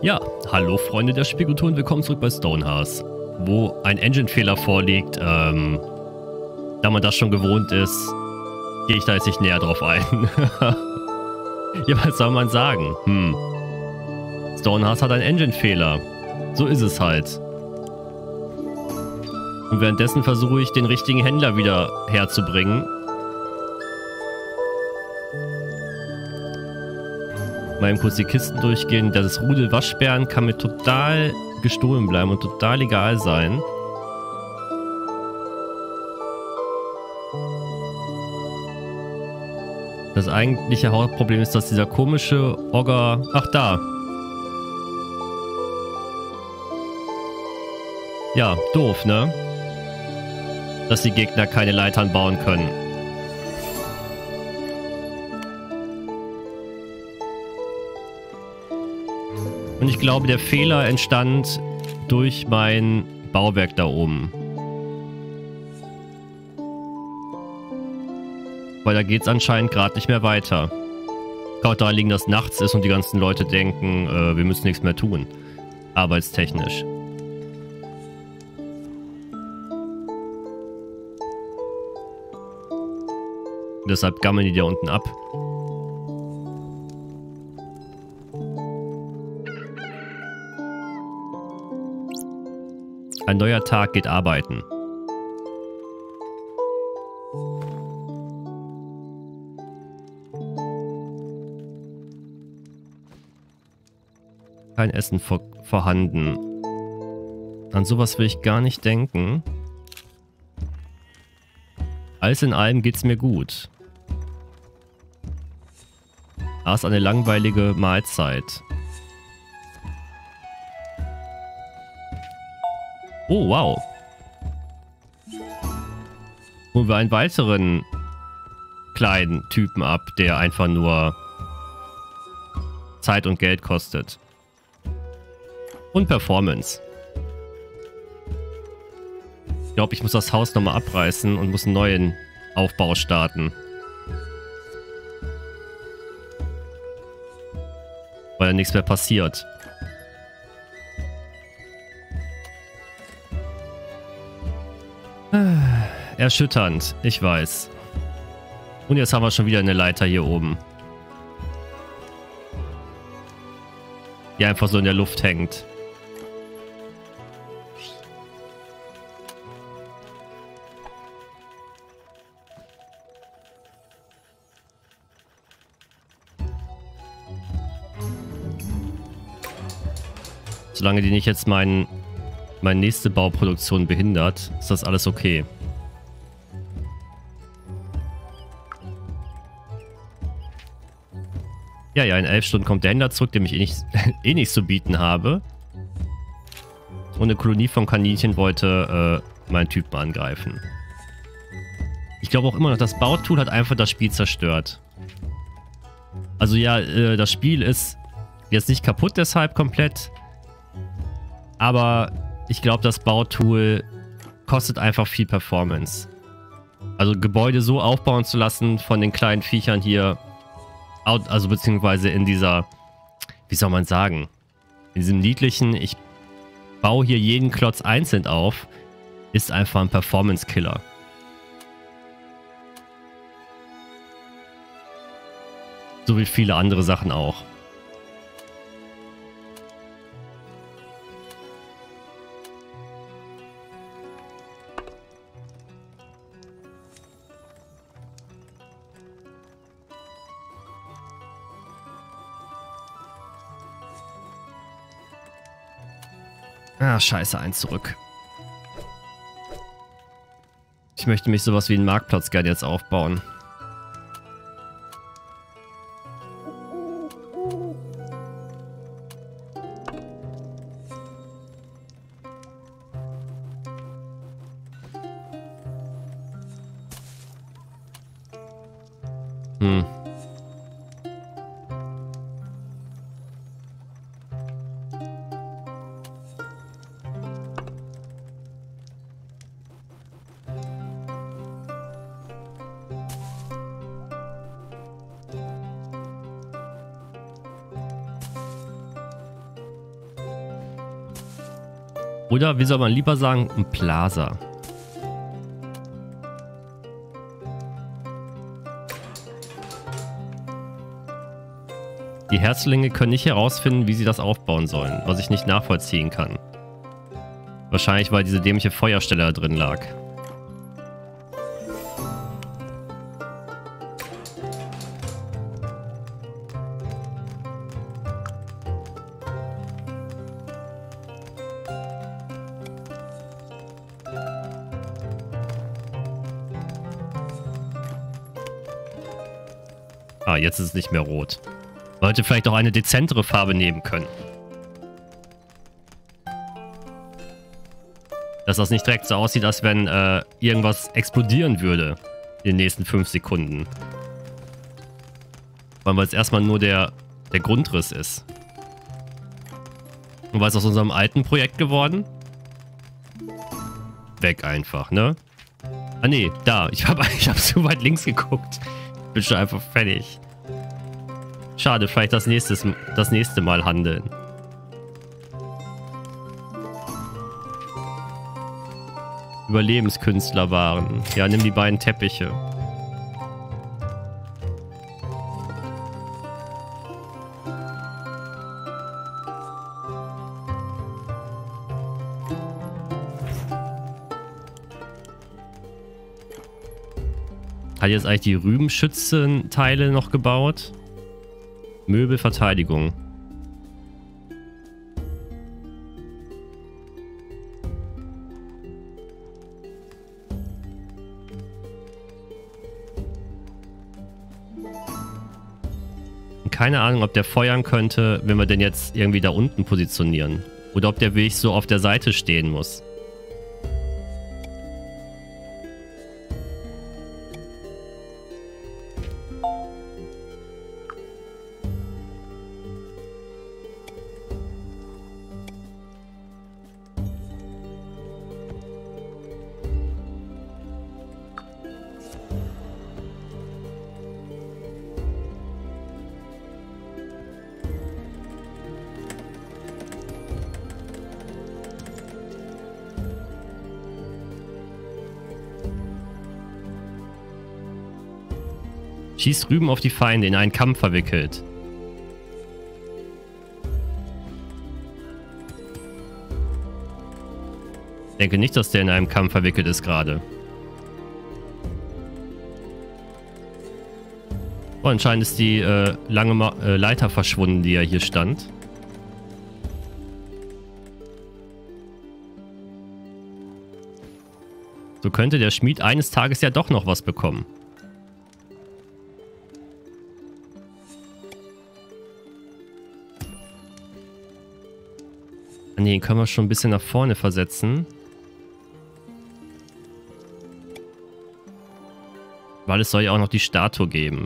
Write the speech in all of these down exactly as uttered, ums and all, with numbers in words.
Ja, hallo Freunde der Spielkultur und willkommen zurück bei Stonehearth, wo ein Engine-Fehler vorliegt. Ähm, da man das schon gewohnt ist, gehe ich da jetzt nicht näher drauf ein. Ja, was soll man sagen? Hm. Stonehearth hat einen Engine-Fehler. So ist es halt. Und währenddessen versuche ich, den richtigen Händler wieder herzubringen. Mal eben kurz die Kisten durchgehen. Das Rudel Waschbären kann mir total gestohlen bleiben und total egal sein. Das eigentliche Hauptproblem ist, dass dieser komische Ogger... Ach, da. Ja, doof, ne? Dass die Gegner keine Leitern bauen können. Und ich glaube, der Fehler entstand durch mein Bauwerk da oben. Weil da geht es anscheinend gerade nicht mehr weiter. Kann auch daran liegen, dass nachts ist und die ganzen Leute denken, äh, wir müssen nichts mehr tun. Arbeitstechnisch. Deshalb gammeln die da unten ab. Ein neuer Tag geht arbeiten. Kein Essen vor vorhanden. An sowas will ich gar nicht denken. Alles in allem geht's mir gut. Das ist eine langweilige Mahlzeit. Oh, wow. Holen wir einen weiteren kleinen Typen ab, der einfach nur Zeit und Geld kostet. Und Performance. Ich glaube, ich muss das Haus nochmal abreißen und muss einen neuen Aufbau starten. Weil da nichts mehr passiert. Erschütternd, ich weiß. Und jetzt haben wir schon wieder eine Leiter hier oben. Die einfach so in der Luft hängt. Solange die nicht jetzt mein, meine nächste Bauproduktion behindert, ist das alles okay. Ja, ja, in elf Stunden kommt der Händler zurück, dem ich eh, nicht, eh nichts zu bieten habe. Und eine Kolonie von Kaninchen wollte äh, meinen Typen angreifen. Ich glaube auch immer noch, das Bautool hat einfach das Spiel zerstört. Also ja, äh, das Spiel ist jetzt nicht kaputt deshalb komplett. Aber ich glaube, das Bautool kostet einfach viel Performance. Also Gebäude so aufbauen zu lassen von den kleinen Viechern hier... Also beziehungsweise in dieser, wie soll man sagen, in diesem niedlichen, ich baue hier jeden Klotz einzeln auf, ist einfach ein Performance-Killer. So wie viele andere Sachen auch. Ah, scheiße, eins zurück. Ich möchte mich sowas wie einen Marktplatz gerne jetzt aufbauen. Hm. Oder wie soll man lieber sagen, ein Plaza. Die Herzlinge können nicht herausfinden, wie sie das aufbauen sollen, was ich nicht nachvollziehen kann. Wahrscheinlich, weil diese dämliche Feuerstelle da drin lag. Ah, jetzt ist es nicht mehr rot. Man hätte vielleicht auch eine dezentere Farbe nehmen können. Dass das nicht direkt so aussieht, als wenn äh, irgendwas explodieren würde in den nächsten fünf Sekunden. Weil es erstmal nur der, der Grundriss ist. Und was ist aus unserem alten Projekt geworden? Weg einfach, ne? Ah nee, da. Ich habe ich hab zu weit links geguckt. Bin schon einfach fertig. Schade, vielleicht das, nächstes, das nächste Mal handeln. Überlebenskünstler waren. Ja, nimm die beiden Teppiche. Hat jetzt eigentlich die Rübenschützenteile noch gebaut? Möbelverteidigung. Keine Ahnung, ob der feuern könnte, wenn wir den jetzt irgendwie da unten positionieren. Oder ob der Weg so auf der Seite stehen muss. Schießt Rüben auf die Feinde, in einen Kampf verwickelt. Ich denke nicht, dass der in einem Kampf verwickelt ist gerade. Oh, anscheinend ist die äh, lange Ma äh, Leiter verschwunden, die ja hier stand. So könnte der Schmied eines Tages ja doch noch was bekommen. Ne, den können wir schon ein bisschen nach vorne versetzen. Weil es soll ja auch noch die Statue geben.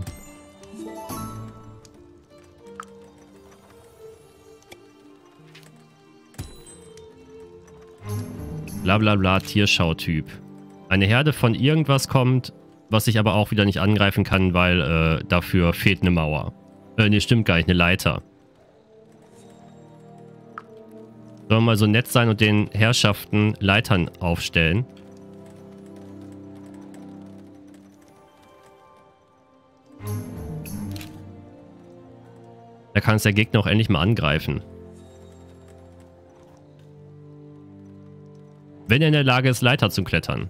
Blablabla, bla, bla, Tierschau-Typ. Eine Herde von irgendwas kommt, was ich aber auch wieder nicht angreifen kann, weil äh, dafür fehlt eine Mauer. Äh, ne, stimmt gar nicht, eine Leiter. Sollen wir mal so nett sein und den Herrschaften Leitern aufstellen? Da kann es der Gegner auch endlich mal angreifen. Wenn er in der Lage ist, Leiter zu klettern.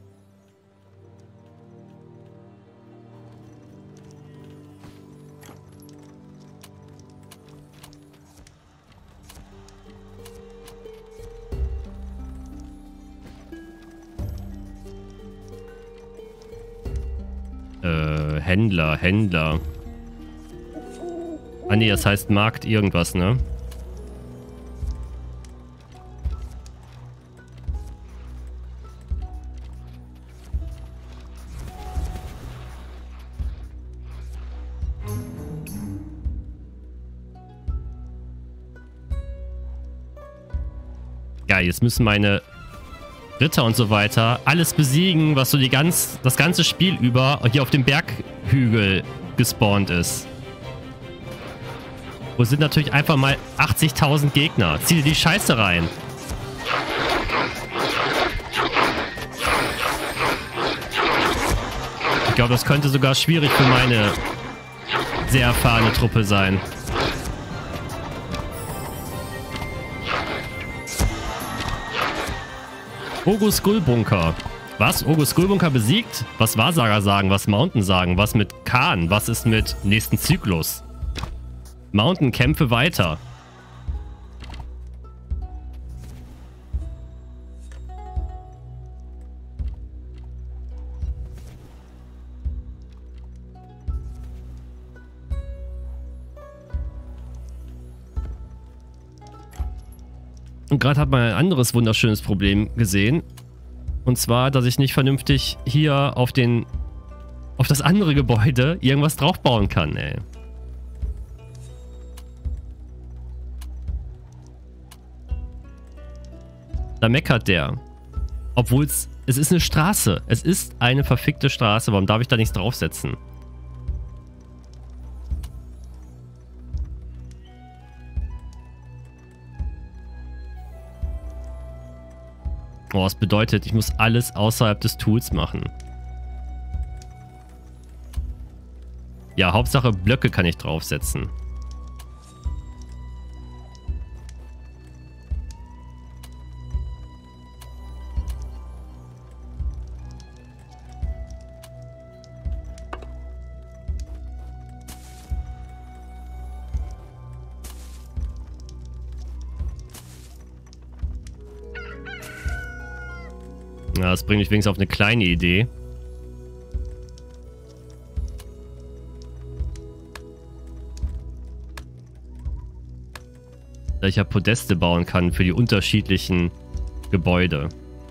Äh, Händler, Händler. Ah nee, das heißt Markt irgendwas, ne? Ja, jetzt müssen meine Ritter und so weiter alles besiegen, was so die ganz, das ganze Spiel über hier auf dem Berghügel gespawnt ist. Wo sind natürlich einfach mal achtzigtausend Gegner. Zieh dir die Scheiße rein. Ich glaube, das könnte sogar schwierig für meine sehr erfahrene Truppe sein. Ogus Skullbunker. Was? Ogus Skullbunker besiegt? Was Wahrsager sagen? Was Mountain sagen? Was mit Khan? Was ist mit nächsten Zyklus? Mountain, kämpfe weiter. Und gerade hat man ein anderes wunderschönes Problem gesehen. Und zwar, dass ich nicht vernünftig hier auf den auf das andere Gebäude irgendwas draufbauen kann, ey. Da meckert der. Obwohl es es ist eine Straße. Es ist eine verfickte Straße. Warum darf ich da nichts draufsetzen? Oh, das bedeutet, ich muss alles außerhalb des Tools machen. Ja, Hauptsache Blöcke kann ich draufsetzen. Ja, das bringt mich wenigstens auf eine kleine Idee. Da ich ja Podeste bauen kann für die unterschiedlichen Gebäude.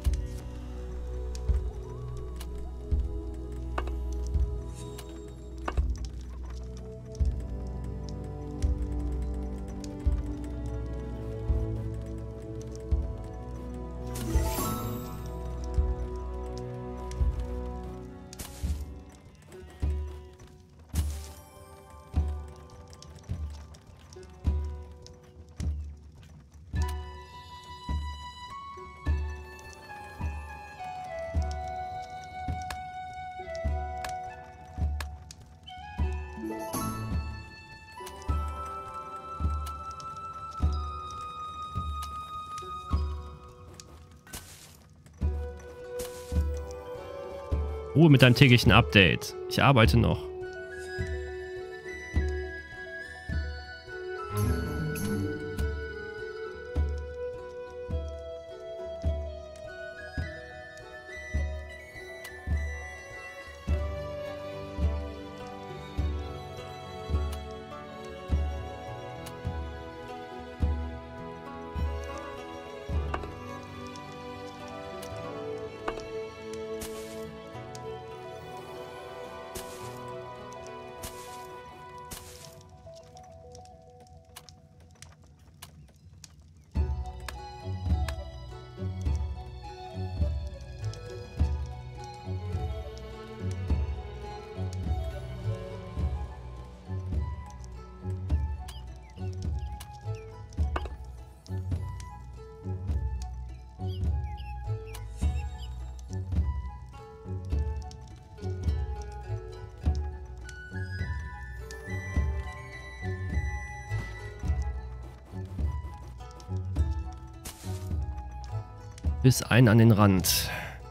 Ruhe mit deinem täglichen Update. Ich arbeite noch. Bis ein an den Rand.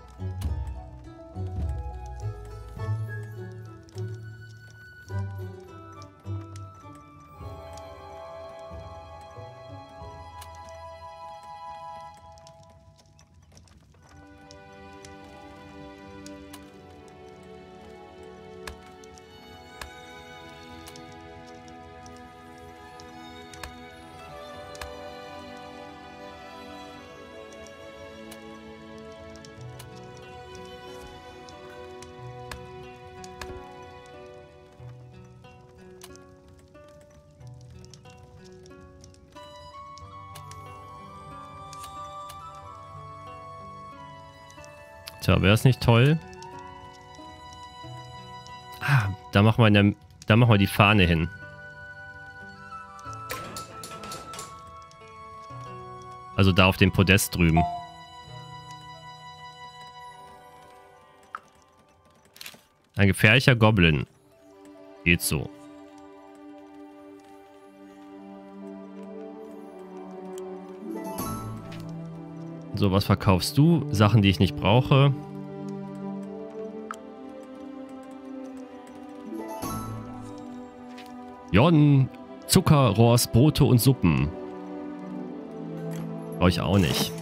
Tja, wäre es nicht toll? Ah, da machen wir, in der, da machen wir die Fahne hin. Also da auf dem Podest drüben. Ein gefährlicher Goblin. Geht so. So, was verkaufst du? Sachen, die ich nicht brauche. Jon, Zucker, Rohrs, Brote und Suppen. Brauche ich auch nicht.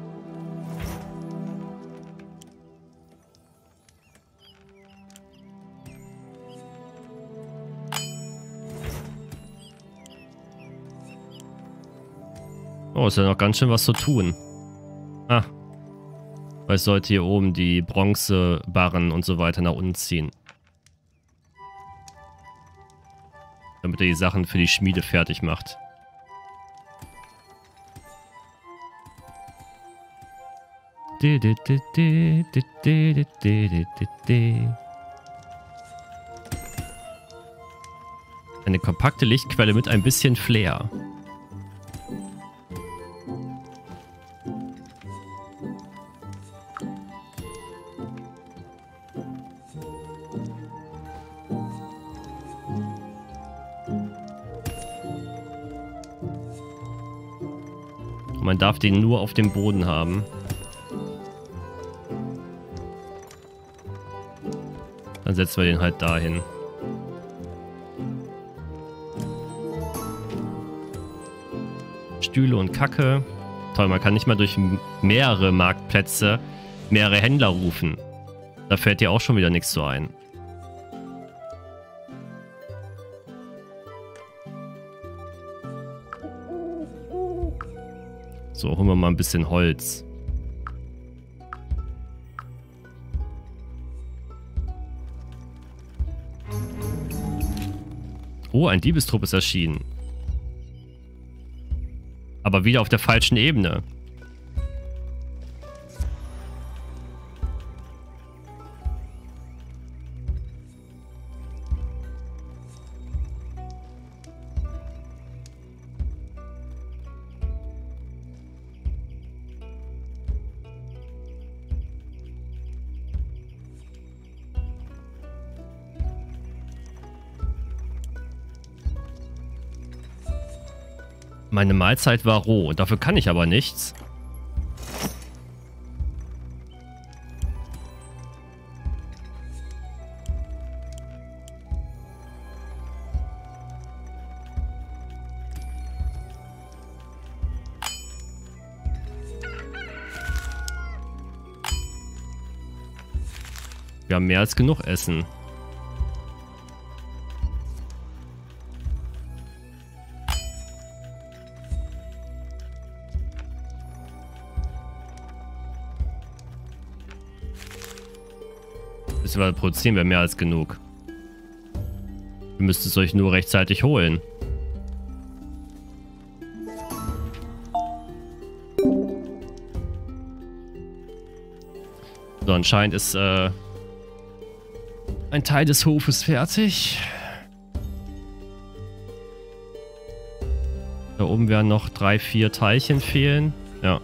Oh, ist ja noch ganz schön was zu tun. Ah. Weil ich sollte hier oben die Bronzebarren und so weiter nach unten ziehen. Damit er die Sachen für die Schmiede fertig macht. Eine kompakte Lichtquelle mit ein bisschen Flair. Man darf den nur auf dem Boden haben. Dann setzen wir den halt dahin. Stühle und Kacke. Toll, man kann nicht mal durch mehrere Marktplätze mehrere Händler rufen. Da fällt dir auch schon wieder nichts so ein. So, holen wir mal ein bisschen Holz. Oh, ein Diebestrupp ist erschienen. Aber wieder auf der falschen Ebene. Meine Mahlzeit war roh. Dafür kann ich aber nichts. Wir haben mehr als genug Essen. Beziehungsweise produzieren wir mehr als genug. Ihr müsst es euch nur rechtzeitig holen. So, anscheinend ist äh, ein Teil des Hofes fertig. Da oben werden noch drei, vier Teilchen fehlen. Ja.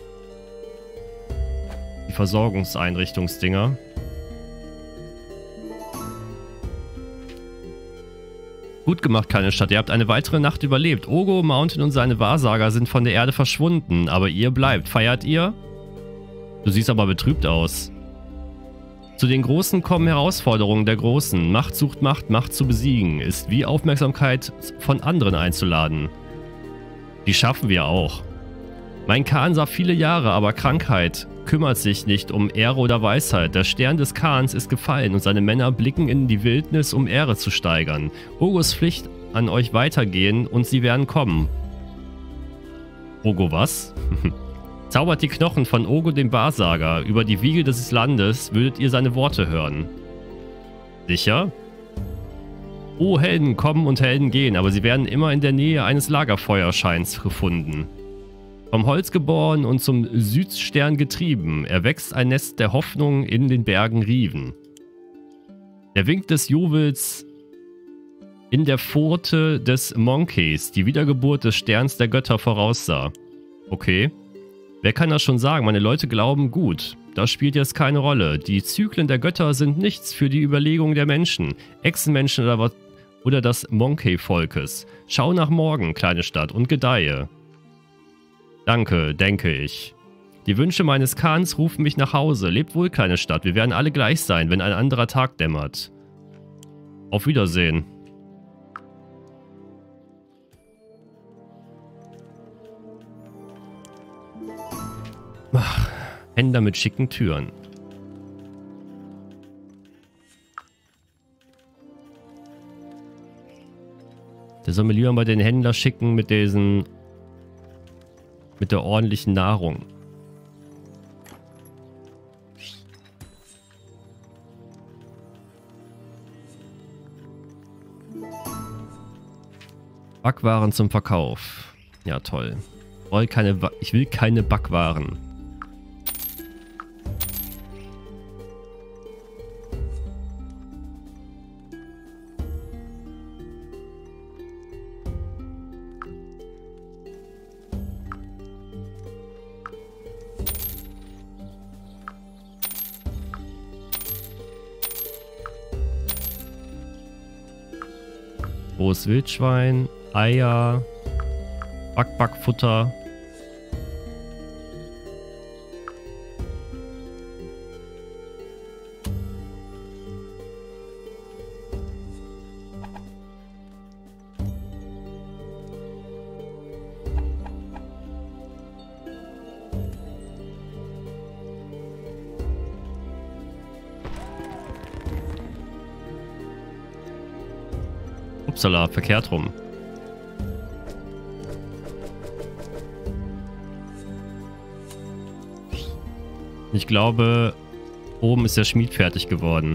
Die Versorgungseinrichtungsdinger. Gut gemacht, kleine Stadt. Ihr habt eine weitere Nacht überlebt. Ogo, Mountain und seine Wahrsager sind von der Erde verschwunden. Aber ihr bleibt. Feiert ihr? Du siehst aber betrübt aus. Zu den Großen kommen Herausforderungen der Großen. Macht sucht Macht, Macht zu besiegen. Ist wie Aufmerksamkeit von anderen einzuladen. Die schaffen wir auch. Mein Kahn sah viele Jahre, aber Krankheit kümmert sich nicht um Ehre oder Weisheit. Der Stern des Kahns ist gefallen und seine Männer blicken in die Wildnis, um Ehre zu steigern. Ogos Pflicht an euch weitergehen und sie werden kommen. Ogo was? Zaubert die Knochen von Ogo dem Wahrsager. Über die Wiege des Landes würdet ihr seine Worte hören. Sicher? Oh, Helden kommen und Helden gehen, aber sie werden immer in der Nähe eines Lagerfeuerscheins gefunden. Vom Holz geboren und zum Südstern getrieben, erwächst ein Nest der Hoffnung in den Bergen Riven. Der Wink des Jubels in der Pforte des Monkeys, die Wiedergeburt des Sterns der Götter voraussah. Okay. Wer kann das schon sagen? Meine Leute glauben gut, Das spielt jetzt keine Rolle. Die Zyklen der Götter sind nichts für die Überlegung der Menschen. Echsenmenschen oder, was, oder des Monkey-Volkes. Schau nach morgen, kleine Stadt, und gedeihe. Danke, denke ich. Die Wünsche meines Kahns rufen mich nach Hause. Lebt wohl, kleine Stadt. Wir werden alle gleich sein, wenn ein anderer Tag dämmert. Auf Wiedersehen. Ach, Händler mit schicken Türen. Der soll mir lieber mal den Händler schicken mit diesen... mit der ordentlichen Nahrung. Backwaren zum Verkauf. Ja, toll. Ich will keine, ich will keine Backwaren. Rohes Wildschwein, Eier, Backbackfutter. Upsala, verkehrt rum. Ich glaube, oben ist der Schmied fertig geworden.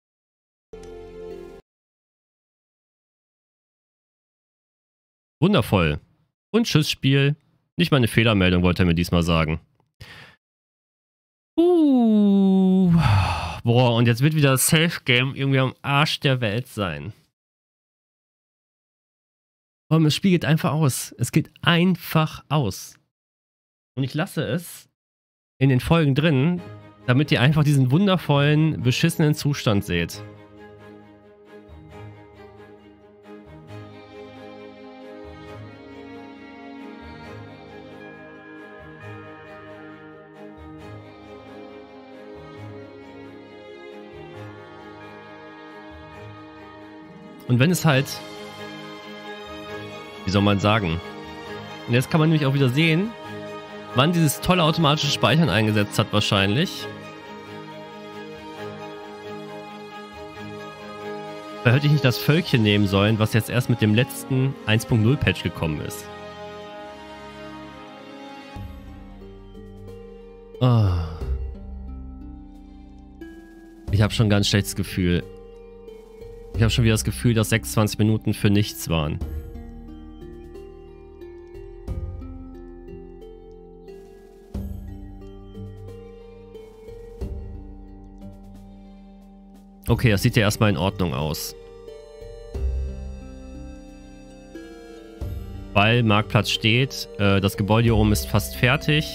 Wundervoll. Und tschüss, Spiel. Nicht mal eine Fehlermeldung wollte er mir diesmal sagen. Uh. Boah, und jetzt wird wieder das Safe-Game irgendwie am Arsch der Welt sein. Und das Spiel geht einfach aus. Es geht einfach aus. Und ich lasse es in den Folgen drin, damit ihr einfach diesen wundervollen, beschissenen Zustand seht. Und wenn es halt... Wie soll man sagen? Und jetzt kann man nämlich auch wieder sehen, wann dieses tolle automatische Speichern eingesetzt hat wahrscheinlich. Da hätte ich nicht das Völkchen nehmen sollen, was jetzt erst mit dem letzten eins Punkt null Patch gekommen ist. Oh. Ich habe schon ein ganz schlechtes Gefühl. Ich habe schon wieder das Gefühl, dass sechsundzwanzig Minuten für nichts waren. Okay, das sieht ja erstmal in Ordnung aus. Weil Marktplatz steht, äh, das Gebäude hier oben ist fast fertig.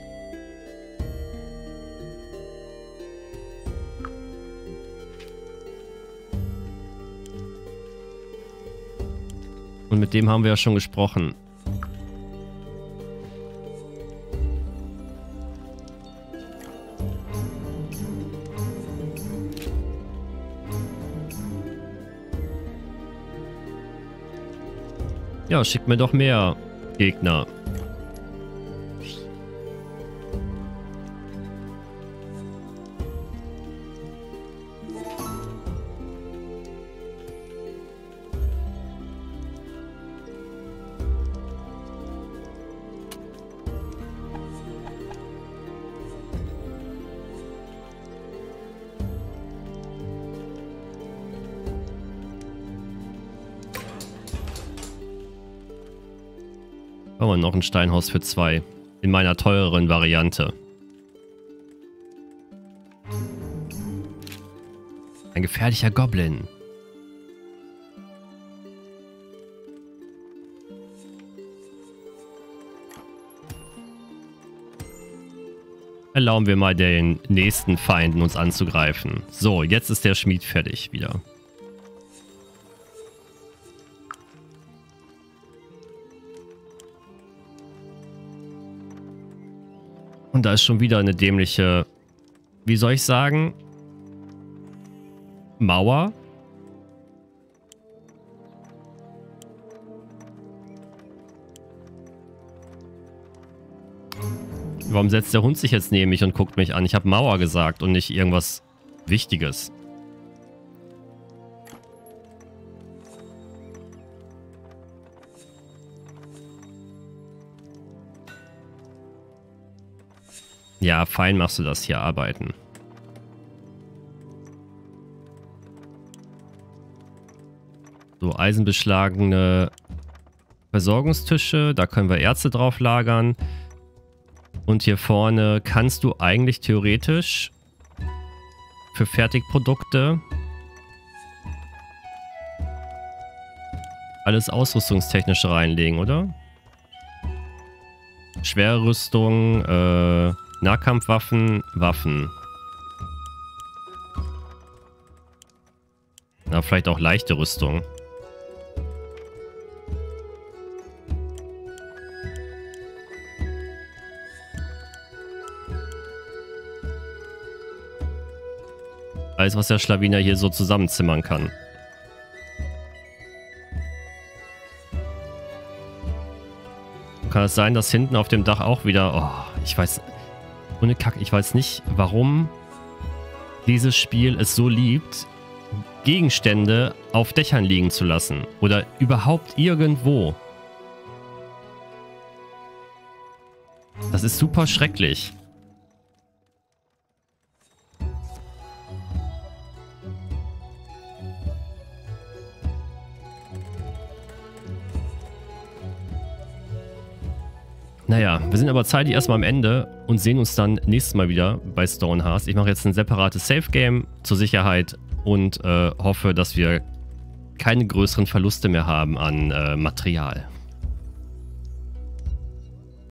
Und mit dem haben wir ja schon gesprochen. Ja, schickt mir doch mehr Gegner. Oh, und noch ein Steinhaus für zwei. In meiner teureren Variante. Ein gefährlicher Goblin. erlauben wir mal den nächsten Feinden uns anzugreifen. So, jetzt ist der Schmied fertig wieder. Und da ist schon wieder eine dämliche, wie soll ich sagen, Mauer. Warum setzt der Hund sich jetzt neben mich und guckt mich an? Ich habe Mauer gesagt und nicht irgendwas Wichtiges. Ja, fein machst du das hier, arbeiten. So, eisenbeschlagene Versorgungstische. Da können wir Erze drauf lagern. Und hier vorne kannst du eigentlich theoretisch für Fertigprodukte alles ausrüstungstechnisch reinlegen, oder? Schwere Rüstung, äh, Nahkampfwaffen, Waffen. Na, vielleicht auch leichte Rüstung. Alles, was der Schlawiner hier so zusammenzimmern kann. Kann es sein, dass hinten auf dem Dach auch wieder... Oh, ich weiß... Ohne Kack, ich weiß nicht, warum dieses Spiel es so liebt, Gegenstände auf Dächern liegen zu lassen. Oder überhaupt irgendwo. Das ist super schrecklich. Naja, wir sind aber zeitlich erstmal am Ende und sehen uns dann nächstes Mal wieder bei Stonehearth. Ich mache jetzt ein separates Safe-Game zur Sicherheit und äh, hoffe, dass wir keine größeren Verluste mehr haben an äh, Material.